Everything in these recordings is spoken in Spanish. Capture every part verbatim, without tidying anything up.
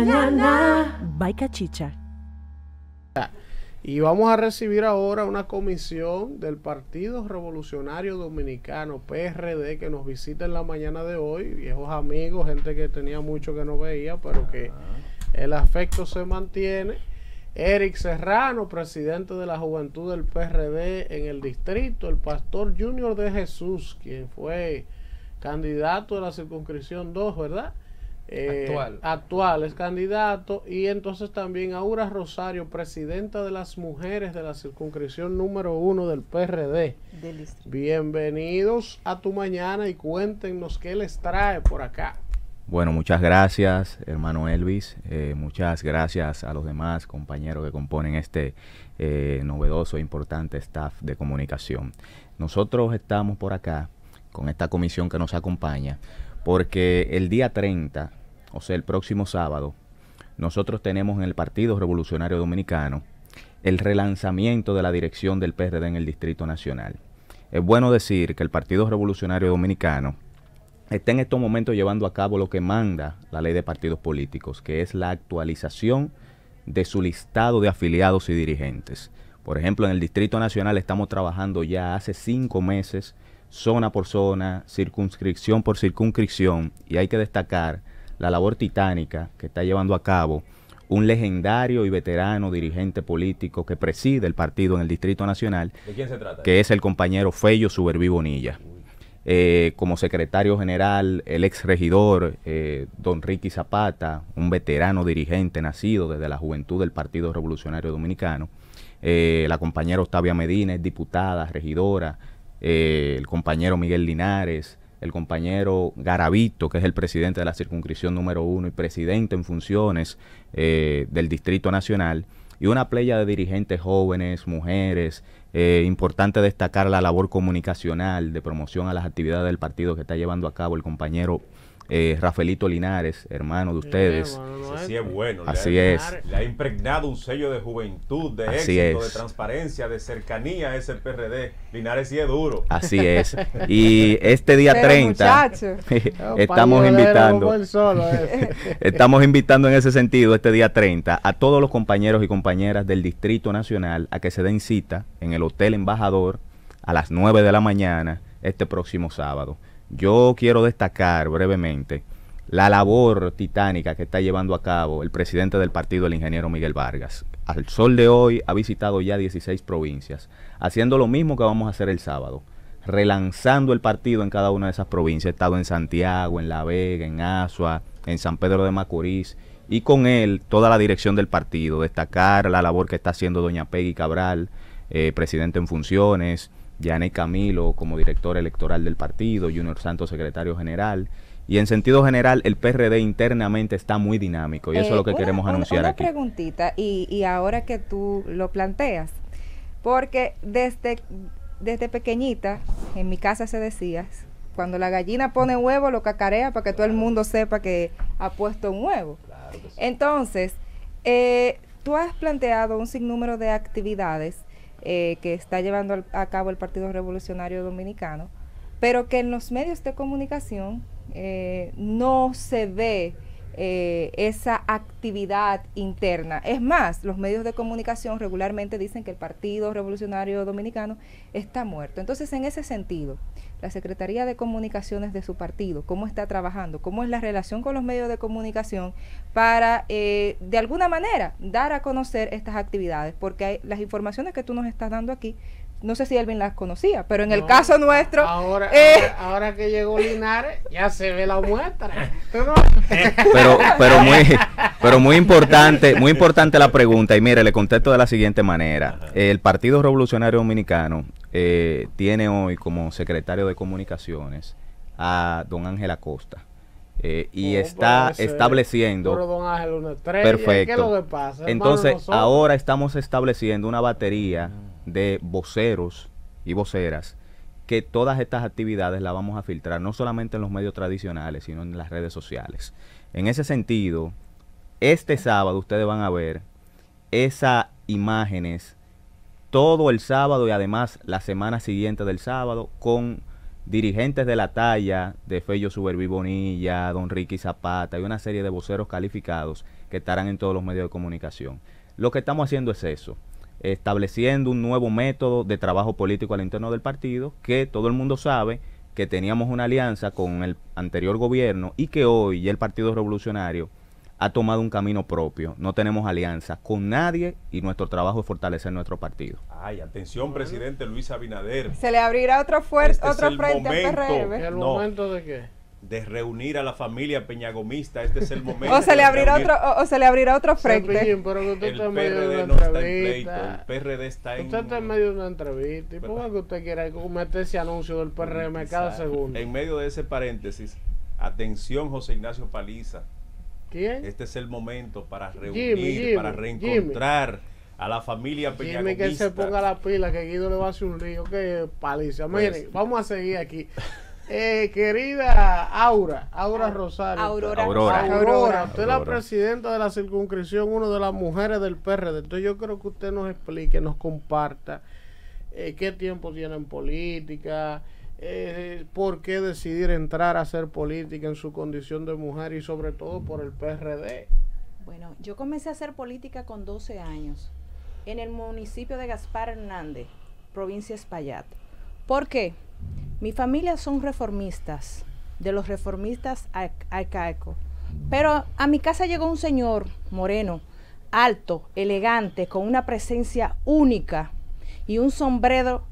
mañana. By Cachicha. Y vamos a recibir ahora una comisión del Partido Revolucionario Dominicano, P R D, que nos visita en la mañana de hoy. Viejos amigos, gente que tenía mucho que no veía, pero que el afecto se mantiene. Eric Serrano, presidente de la Juventud del P R D en el distrito. El pastor Junior de Jesús, quien fue candidato de la circunscripción dos, ¿verdad? Eh, actual. actual es candidato. Y entonces también Aura Rosario, presidenta de las mujeres de la circunscripción número uno del P R D. Bienvenidos a Tu Mañana y cuéntenos qué les trae por acá. Bueno, muchas gracias, hermano Elvis. Eh, muchas gracias a los demás compañeros que componen este eh, novedoso e importante staff de comunicación. Nosotros estamos por acá con esta comisión que nos acompaña porque el día treinta, o sea, el próximo sábado, nosotros tenemos en el Partido Revolucionario Dominicano el relanzamiento de la dirección del P R D en el Distrito Nacional. Es bueno decir que el Partido Revolucionario Dominicano está en estos momentos llevando a cabo lo que manda la ley de partidos políticos, que es la actualización de su listado de afiliados y dirigentes. Por ejemplo, en el Distrito Nacional estamos trabajando ya hace cinco meses, zona por zona, circunscripción por circunscripción, y hay que destacar la labor titánica que está llevando a cabo un legendario y veterano dirigente político que preside el partido en el Distrito Nacional. ¿De quién se trata? Que es el compañero Fello Suberví Bonilla. Eh, como secretario general, el ex regidor eh, don Ricky Zapata, un veterano dirigente nacido desde la juventud del Partido Revolucionario Dominicano. Eh, la compañera Octavia Medina es diputada, regidora. Eh, el compañero Miguel Linares, el compañero Garavito, que es el presidente de la circunscripción número uno y presidente en funciones eh, del Distrito Nacional, y una playa de dirigentes jóvenes, mujeres. Eh, importante destacar la labor comunicacional de promoción a las actividades del partido que está llevando a cabo el compañero eh, Rafaelito Linares, hermano de ustedes. sí, bueno, no sí es bueno. Así le es. Ha, le ha impregnado un sello de juventud, de Así éxito, es. de transparencia, de cercanía a ese P R D. Linares sí es duro. Así es. Y este día Pero treinta estamos invitando solo, eh. estamos invitando en ese sentido este día treinta a todos los compañeros y compañeras del Distrito Nacional a que se den cita en el Hotel Embajador a las nueve de la mañana este próximo sábado. Yo quiero destacar brevemente la labor titánica que está llevando a cabo el presidente del partido, el ingeniero Miguel Vargas. Al sol de hoy ha visitado ya dieciséis provincias, haciendo lo mismo que vamos a hacer el sábado, relanzando el partido en cada una de esas provincias. He estado en Santiago, en La Vega, en Azua, en San Pedro de Macorís, y con él toda la dirección del partido. Destacar la labor que está haciendo doña Peggy Cabral, eh, presidente en funciones, Yané Camilo como director electoral del partido, Junior Santos secretario general, y en sentido general el P R D internamente está muy dinámico y eh, eso es lo que una, queremos una, anunciar una aquí. Una preguntita, y, y ahora que tú lo planteas, porque desde, desde pequeñita, en mi casa se decía, cuando la gallina pone huevo lo cacarea para que todo el mundo sepa que ha puesto un huevo. Claro que sí. Entonces, eh, tú has planteado un sinnúmero de actividades Eh, que está llevando al, a cabo el Partido Revolucionario Dominicano, pero que en los medios de comunicación eh, no se ve eh, esa actividad interna. Es más, los medios de comunicación regularmente dicen que el Partido Revolucionario Dominicano está muerto. Entonces, en ese sentido, la Secretaría de Comunicaciones de su partido, ¿cómo está trabajando? ¿Cómo es la relación con los medios de comunicación para, eh, de alguna manera, dar a conocer estas actividades? Porque hay, las informaciones que tú nos estás dando aquí, no sé si Elvin las conocía, pero en no, el caso nuestro... Ahora, eh, ahora, ahora que llegó Linares, ya se ve la muestra. Pero, pero, muy, pero muy importante, muy importante la pregunta, y mire, le contesto de la siguiente manera. El Partido Revolucionario Dominicano eh, tiene hoy como secretario de Comunicaciones a don Ángel Acosta. Eh, y oh, está estableciendo pero don Ángel, una estrella, perfecto. ¿qué es lo que pasa? Entonces ahora estamos estableciendo una batería de voceros y voceras que todas estas actividades las vamos a filtrar no solamente en los medios tradicionales sino en las redes sociales. En ese sentido, este sábado ustedes van a ver esas imágenes todo el sábado y además la semana siguiente del sábado con dirigentes de la talla de Fello Suberví Bonilla, don Ricky Zapata y una serie de voceros calificados que estarán en todos los medios de comunicación. Lo que estamos haciendo es eso, estableciendo un nuevo método de trabajo político al interno del partido, que todo el mundo sabe que teníamos una alianza con el anterior gobierno y que hoy ya el Partido Revolucionario ha tomado un camino propio. No tenemos alianza con nadie y nuestro trabajo es fortalecer nuestro partido. Ay, atención, presidente Luis Abinader. Se le abrirá otro, fuer Este es otro el frente al momento. P R D. ¿El No. momento de qué? De reunir a la familia peñagomista. Este es el momento. O se le de abrirá reunir. otro, o, o se le abrirá otro frente. Cepillín, pero que usted El está en medio de P R D una no está en pleito. entrevista. El P R D está en... Usted está en medio de una entrevista. ¿Y por qué que usted quiere meter ese anuncio del P R M cada Exacto. segundo? En medio de ese paréntesis, atención, José Ignacio Paliza. ¿Quién? Este es el momento para reunir, Jimmy, Jimmy, para reencontrar a la familia Jimmy, peñagomista. que se ponga la pila, que Guido le va a hacer un lío. Que paliza. Pues- Miren, vamos a seguir aquí. Eh, querida Aura, Aura Rosario. Aurora. Aurora. Aurora, Aurora. usted es la Aurora. presidenta de la circunscripción, una de las mujeres del P R D. Entonces yo creo que usted nos explique, nos comparta eh, qué tiempo tiene en política, eh, por qué decidir entrar a hacer política en su condición de mujer y sobre todo por el P R D. Bueno, yo comencé a hacer política con doce años en el municipio de Gaspar Hernández, provincia de Espaillat. ¿Por qué? Mi familia son reformistas, de los reformistas arcaicos. Pero a mi casa llegó un señor moreno, alto, elegante, con una presencia única y un sombrero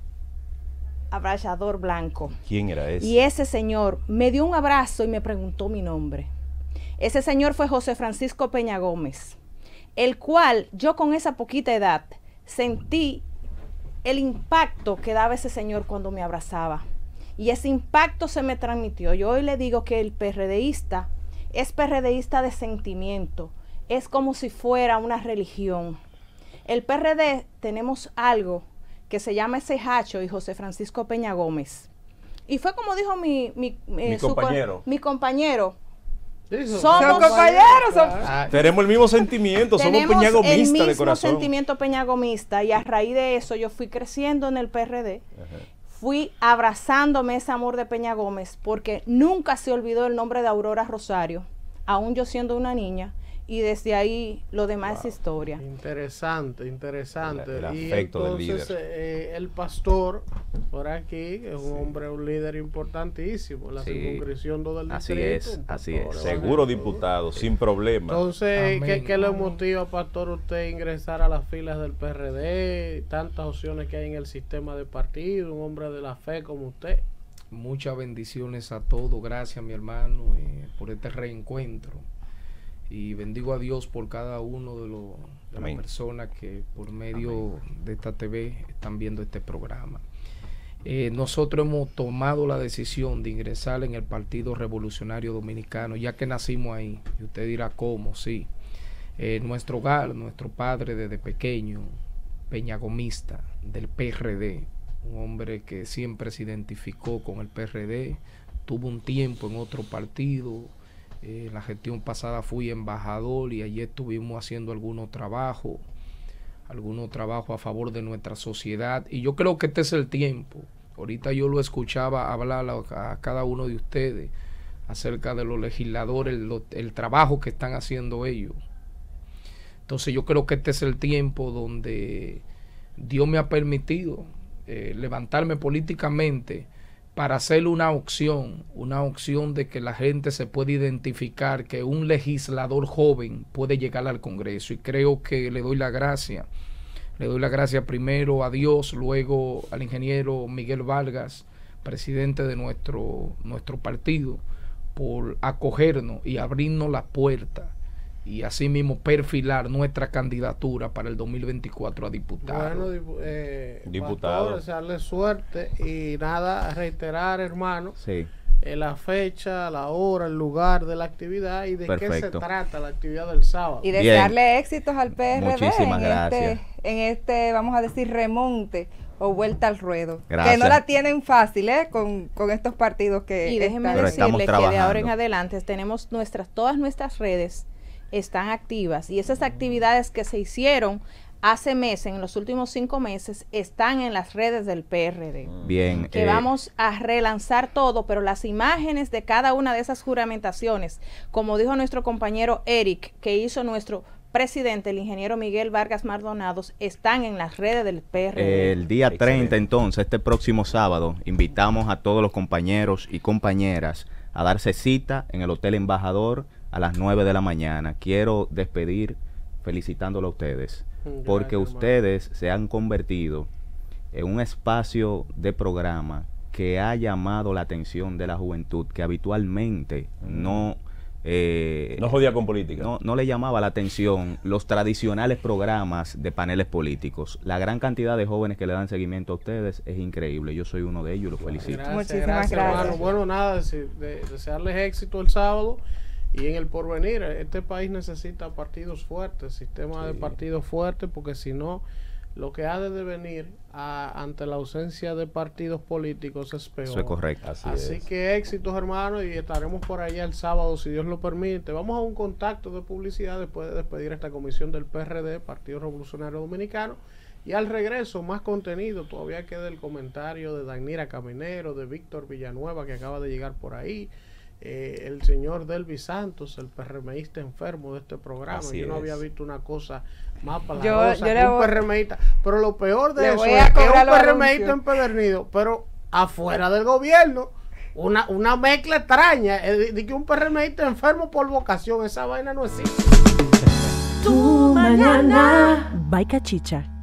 abrazador blanco. ¿Quién era ese? Y ese señor me dio un abrazo y me preguntó mi nombre. Ese señor fue José Francisco Peña Gómez, el cual yo con esa poquita edad sentí el impacto que daba ese señor cuando me abrazaba. Y ese impacto se me transmitió. Yo hoy le digo que el PRDista es PRDista de sentimiento. Es como si fuera una religión. El P R D tenemos algo que se llama ese Hacho y José Francisco Peña Gómez. Y fue como dijo mi, mi, eh, Mi su co- compañero. mi compañero. Sí, son- Somos son compañeros, son- claro. Tenemos el mismo sentimiento, somos Tenemos el peñagomistas mismo de corazón. sentimiento peñagomista y a raíz de eso yo fui creciendo en el P R D. Ajá. Fui abrazándome ese amor de Peña Gómez porque nunca se olvidó el nombre de Aurora Rosario, aún yo siendo una niña, y desde ahí lo demás es historia. Interesante, interesante. El- el y afecto del entonces líder. eh, el pastor por aquí que es un hombre, un líder importantísimo en la Sí. circunscripción do del Así distrito, es, un así pastor es. Seguro evangélico. diputado, sin problema. Entonces, ¿qué, Amén. qué le Amén. motiva, pastor, usted a ingresar a las filas del P R D? Tantas opciones que hay en el sistema de partido, un hombre de la fe como usted. Muchas bendiciones a todos. Gracias, mi hermano, eh, por este reencuentro. Y bendigo a Dios por cada uno de, los de las Amén. personas que por medio de esta T V están viendo este programa. Eh, nosotros hemos tomado la decisión de ingresar en el Partido Revolucionario Dominicano, ya que nacimos ahí. Y usted dirá, ¿cómo? Sí. Eh, nuestro hogar, nuestro padre desde pequeño, peñagomista del P R D, un hombre que siempre se identificó con el P R D, tuvo un tiempo en otro partido. Eh, en la gestión pasada fui embajador y allí estuvimos haciendo algunos trabajos, algunos trabajos a favor de nuestra sociedad. Y yo creo que este es el tiempo. Ahorita yo lo escuchaba hablar a, a cada uno de ustedes acerca de los legisladores, lo, el trabajo que están haciendo ellos. Entonces yo creo que este es el tiempo donde Dios me ha permitido eh, levantarme políticamente para hacer una opción, una opción de que la gente se puede identificar que un legislador joven puede llegar al Congreso. Y creo que le doy la gracia. Le doy la gracia primero a Dios, luego al ingeniero Miguel Vargas, presidente de nuestro, nuestro partido, por acogernos y abrirnos la puerta y así mismo perfilar nuestra candidatura para el dos mil veinticuatro a diputado. Bueno, dipu- eh, Diputado. pastor, desearle suerte y nada, reiterar, hermano, Sí, eh, la fecha, la hora, el lugar de la actividad y de qué se Perfecto. trata la actividad del sábado. Y Bien. desearle éxitos al P R D Muchísimas en gracias. este, en este, vamos a decir, remonte o vuelta al ruedo. Gracias. Que no la tienen fácil, ¿eh? Con, con estos partidos que Y déjenme están- Pero estamos decirle que de ahora en trabajando. adelante tenemos nuestras, todas nuestras redes están activas y esas actividades que se hicieron hace meses, en los últimos cinco meses, están en las redes del P R D. Bien. Que eh, vamos a relanzar todo, pero las imágenes de cada una de esas juramentaciones, como dijo nuestro compañero Eric, que hizo nuestro presidente, el ingeniero Miguel Vargas Mardonados, están en las redes del P R D. El día Excelente. treinta, entonces, este próximo sábado, invitamos a todos los compañeros y compañeras a darse cita en el Hotel Embajador a las nueve de la mañana. Quiero despedir felicitándolo a ustedes, Gracias, porque hermano. ustedes se han convertido en un espacio de programa que ha llamado la atención de la juventud, que habitualmente no... Eh, No jodía con política. no, no le llamaba la atención los tradicionales programas de paneles políticos. La gran cantidad de jóvenes que le dan seguimiento a ustedes es increíble. Yo soy uno de ellos y los felicito. Gracias, Muchísimas gracias, gracias. hermano. Bueno, nada, dese- de- desearles éxito el sábado y en el porvenir. Este país necesita partidos fuertes, sistema de Sí. partidos fuertes, porque si no, lo que ha de devenir a- ante la ausencia de partidos políticos es peor. Eso es correcto. Así, Así es. que éxitos, hermanos, y estaremos por allá el sábado, si Dios lo permite. Vamos a un contacto de publicidad después de despedir a esta comisión del P R D, Partido Revolucionario Dominicano. Y al regreso, más contenido. Todavía queda el comentario de Danira Caminero, de Víctor Villanueva, que acaba de llegar por ahí. Eh, el señor Delvi Santos, el PRMista enfermo de este programa. Así Yo no es. había visto una cosa más Yo- palagrosa yo que le un voy- PRMista. Pero lo peor de Le eso voy es a que es cobrar un los PRMista anuncios. empedernido, pero afuera del gobierno. Una, una mezcla extraña. eh, De, de que un PRMista enfermo por vocación. Esa vaina no existe. Tu mañana. By Cachicha.